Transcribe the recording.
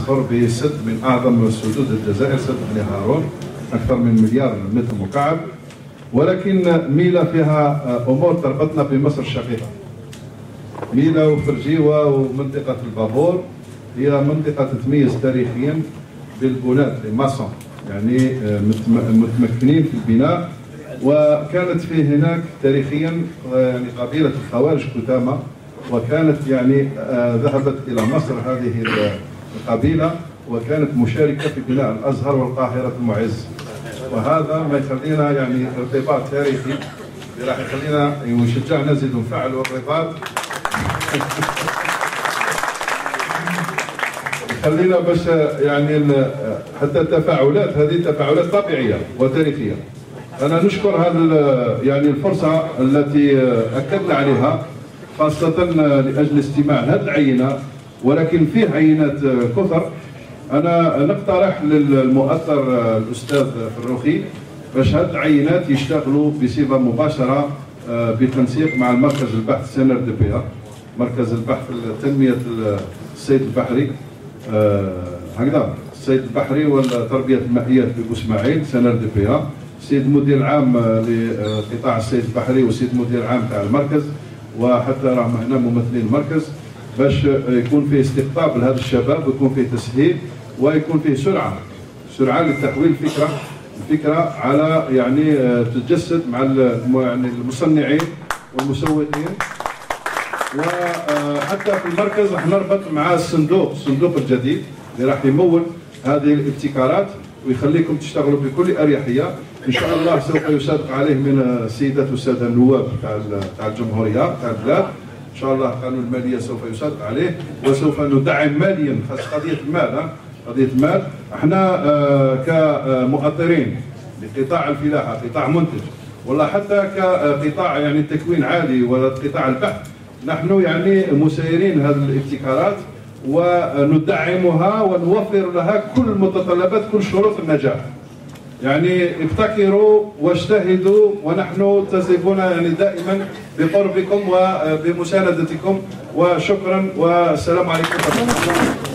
يسفر بسد من أعظم سدود الجزائر، سد بن هارون، أكثر من مليار متر مكعب. ولكن ميلا فيها أمور تربطنا بمصر الشقيقة. ميلا وفرجيوة ومنطقة البابور هي منطقة تتميز تاريخيا بالبناة الماسون، يعني متمكنين في البناء. وكانت فيه هناك تاريخيا يعني قبيلة الخوارج كتامة، وكانت يعني ذهبت إلى مصر هذه القبيلة، وكانت مشاركة في بناء الأزهر والقاهرة المعز. وهذا ما يخلينا يعني ارتباط تاريخي راح يخلينا ويشجعنا نزيد نفعلوا الرباط. خلينا باش يعني حتى التفاعلات هذه تفاعلات طبيعيه وتاريخيه. انا نشكر هذا يعني الفرصه التي اكدنا عليها، خاصه لاجل استماع هذه العينه، ولكن فيه عينات كثر. انا نقترح للمؤثر الاستاذ فروخي باش هذه العينات يشتغلوا بصفه مباشره بالتنسيق مع المركز البحث سنر دي بي، مركز البحث لتنميه الصيد البحري، هكذا الصيد البحري والتربيه المائيه في بوسماعيل سنر دي بي، السيد المدير العام لقطاع الصيد البحري والسيد المدير العام تاع المركز، وحتى راهم هنا ممثلين المركز، باش يكون فيه استقطاب لهذا الشباب ويكون فيه تسهيل ويكون فيه سرعه لتحويل الفكره على يعني تتجسد مع يعني المصنعين والمسوقين. وحتى في المركز راح نربط مع الصندوق الجديد اللي راح يمول هذه الابتكارات ويخليكم تشتغلوا بكل اريحيه. ان شاء الله سوف يصادق عليه من السيدات والساده النواب تاع الجمهوريه تاع البلاد. ان شاء الله قانون الماليه سوف يصادق عليه، وسوف ندعم ماليا، خاص قضيه المال. قضيه المال احنا كمؤطرين لقطاع الفلاحه، قطاع منتج، ولا حتى كقطاع يعني تكوين عالي ولا قطاع البحث، نحن يعني مسيرين هذه الابتكارات وندعمها ونوفر لها كل متطلبات، كل شروط النجاح. يعني ابتكروا واجتهدوا، ونحن تزيبون يعني دائما بقربكم وبمساندتكم. وشكرا والسلام عليكم ورحمه الله.